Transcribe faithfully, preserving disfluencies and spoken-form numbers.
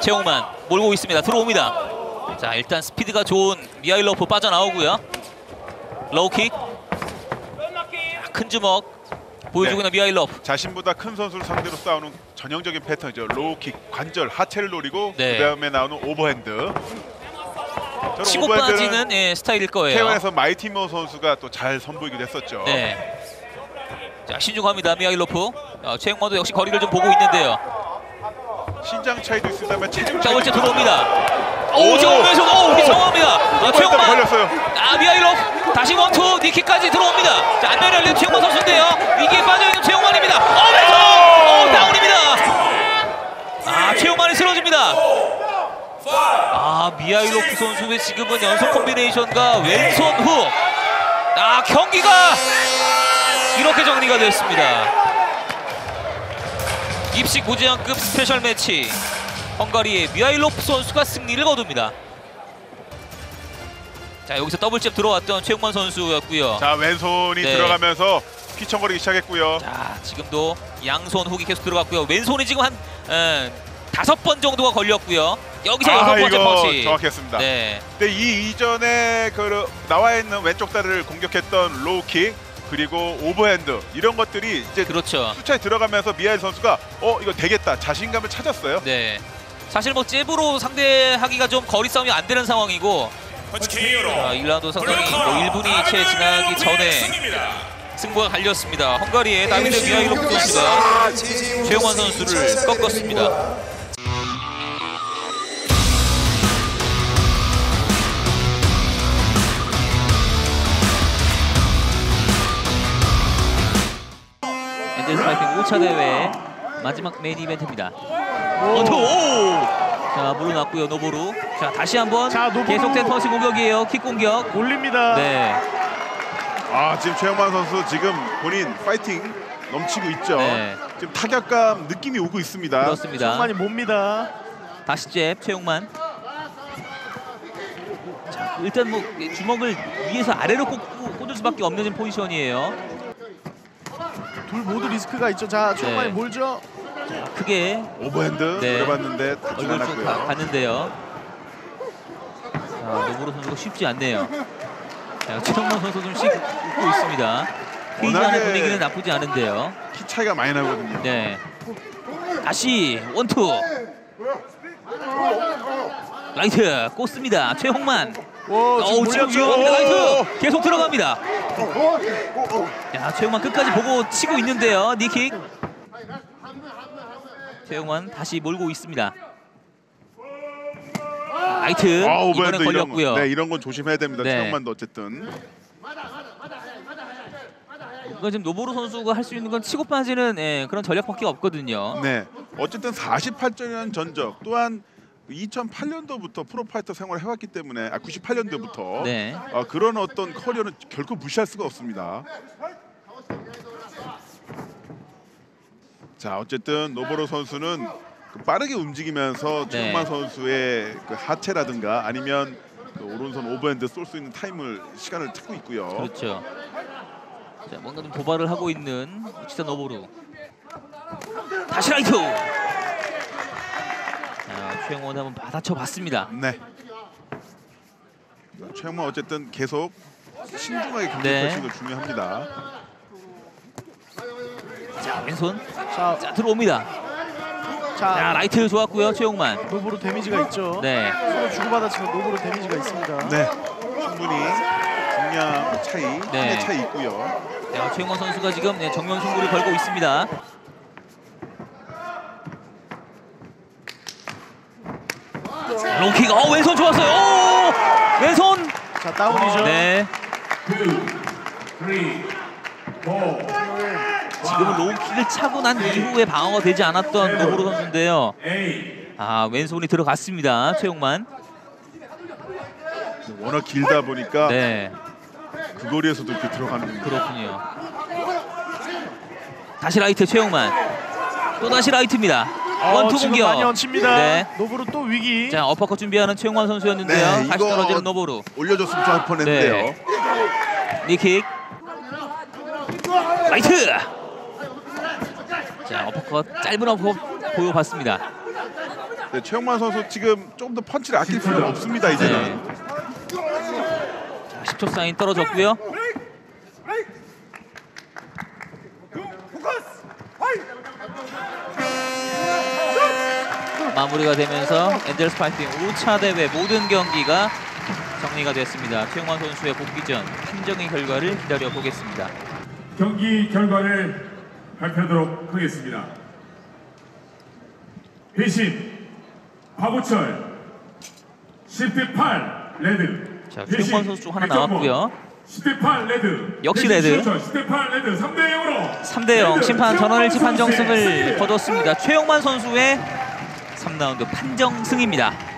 최용만 몰고 있습니다. 들어옵니다. 자, 일단 스피드가 좋은 미하일로프 빠져나오고요. 로우킥. 큰 주먹 보여주고 있는 네. 미하일로프. 자신보다 큰 선수를 상대로 싸우는 전형적인 패턴이죠. 로우킥, 관절, 하체를 노리고 네. 그다음에 나오는 오버핸드. 치고 빠지는 예, 스타일일 거예요. 태원에서 마이티모 선수가 또 잘 선보이기도 했었죠. 네. 자, 신중합니다. 미하일로프. 어, 최용만도 역시 거리를 좀 보고 있는데요. 신장 차이도 있습니다만 체중 자, 벌째 들어옵니다. 오, 정면에서 오, 우리 정합니다. 아, 최용만 걸렸어요. 아, 미하일로프 다시 원투 니킥까지 들어옵니다. 자, 안면에 열린 최용만 선수인데요. 위기에 빠져있는 최용만입니다. 어, 왼손! 어, 다운입니다. 아, 최용만이 쓰러집니다. 아, 미하일로프 선수의 지금은 연속 콤비네이션과 왼손 후. 아, 경기가 이렇게 정리가 됐습니다. 입식 무제한급 스페셜 매치. 헝가리의 미하일로프 선수가 승리를 거둡니다. 자, 여기서 더블잽 들어왔던 최용만 선수였고요. 자, 왼손이 네. 들어가면서 휘청거리기 시작했고요. 자, 지금도 양손 훅이 계속 들어갔고요. 왼손이 지금 한 에, 다섯 번 정도가 걸렸고요. 여기서 여섯 아, 번째 이거 펀치. 정확했습니다. 네. 근데 이 이전에 그 나와 있는 왼쪽 다리를 공격했던 로우킥 그리고 오버핸드 이런 것들이 이제 그렇죠. 수차에 들어가면서 미하일 선수가 어 이거 되겠다 자신감을 찾았어요. 네. 사실 뭐 잽으로 상대하기가 좀 거리 싸움이 안 되는 상황이고 아, 일 라운드 상당히 뭐 일 분이 채 지나기 전에 승부가 갈렸습니다. 헝가리의 다비드 미하일로프 선수가 최용만 선수를 꺾었습니다. 엔젤스 파이팅 오 차 대회 마지막 메인 이벤트입니다. 원투! 오! 자, 물러났고요, 노보루. 자, 다시 한번 자, 계속된 펀치 공격이에요. 킥 공격. 올립니다. 네. 아, 지금 최용만 선수 지금 본인 파이팅 넘치고 있죠. 네. 지금 타격감 느낌이 오고 있습니다. 그렇습니다. 최용만이 몹니다. 다시 잽, 최용만. 자, 일단 뭐 주먹을 위에서 아래로 꽂, 꽂을 수밖에 없는 포지션이에요. 둘 모두 리스크가 있죠. 자, 최용만이 네. 몰죠. 자, 크게 오버핸드 네. 노려봤는데 얼굴 쪽 갔는데요. 자, 노보루 선수가 쉽지 않네요. 자, 최용만 선수 좀씩 웃고 있습니다. 페이지안의 분위기는 나쁘지 않은데요. 키 차이가 많이 나거든요. 네. 다시 원투. 라이트 꽂습니다. 최용만. 오, 지금, 오, 지금 위험합니다. 라이트 계속 들어갑니다. 야, 최용만 끝까지 보고 치고 있는데요. 니킥. 최용만 다시 몰고 있습니다. 라이트 아, 이번에 걸렸고요. 이런, 네, 이런 건 조심해야 됩니다. 네. 최용만도 어쨌든. 이건 지금 노보루 선수가 할 수 있는 건 치고 빠지는 예, 그런 전략밖에 없거든요. 네, 어쨌든 사십팔 전이라는 전적 또한 이천팔 년도부터 프로파이터 생활을 해왔기 때문에 아 구십팔 년도부터 네. 어, 그런 어떤 커리어는 결코 무시할 수가 없습니다. 자, 어쨌든 노보루 선수는 그 빠르게 움직이면서 네. 최용만 선수의 그 하체라든가 아니면 그 오른손 오버핸드 쏠 수 있는 타임을 시간을 찾고 있고요. 그렇죠. 자, 뭔가 좀 도발을 하고 있는 우치타 노보루. 다시 라이트. 자, 최용만 한번 받아쳐 봤습니다. 네. 최용만 어쨌든 계속 신중하게 경기하시는 거 네. 중요합니다. 자, 왼손. 자, 자, 들어옵니다. 자, 자, 라이트 좋았고요, 최용만. 노브로 데미지가 있죠. 네. 서로 주고받았지만 노브로 데미지가 있습니다. 네. 충분히 중량 차이, 네. 힘의 차이 있고요. 자, 최용만 선수가 지금 네, 정면 승부를 걸고 있습니다. 롱킥, 어 왼손 좋았어요. 오! 왼손. 자, 다운이죠. 네. 지금은 롱킥을 차고 난 이후에 방어가 되지 않았던 노보루 선수인데요. 아, 왼손이 들어갔습니다. 최용만. 워낙 길다 보니까 네. 그 거리에서도 이렇게 들어가는 겁니다. 그렇군요. 다시 라이트 최용만. 또 다시 라이트입니다. 어, 원투 지금 공격. 많이 얹힙니다. 네. 노브로 또 위기. 자, 어퍼컷 준비하는 최용만 선수였는데요. 네, 다시 떨어지는 노보루. 올려줬으면 좋을 뻔했는데요. 네. 니킥. 라이트. 자, 어퍼컷 짧은 어퍼컷 보여봤습니다. 네, 최영만 선수 지금 좀 더 펀치를 아낄 필요가 없습니다 이제는. 네. 자, 십 초 사인 떨어졌고요. 마무리가 되면서 엔젤스 파이팅 오 차 대회 모든 경기가 정리가 됐습니다. 최영만 선수의 복귀 전 판정의 결과를 기다려보겠습니다. 경기 결과를 발표하도록 하겠습니다. 회신 박우철 십 대 팔 레드. 자, 최영만 선수 쪽 하나 나왔고요. 십 대 팔 레드. 역시 레드. 십 대 팔 레드 삼 대 영으로 삼 대 영 심판 전원일치 최영만 판정승을 선수의 거뒀습니다. 최영만 선수의 삼 라운드 판정승입니다.